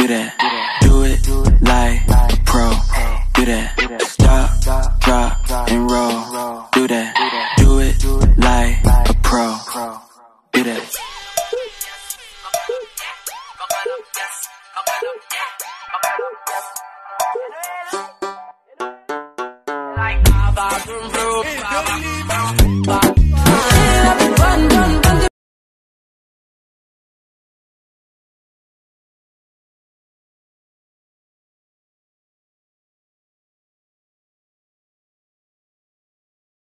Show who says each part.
Speaker 1: do that. Do it like a pro, do that. Stop, drop, and roll, do that. Do it like a pro, do that. Like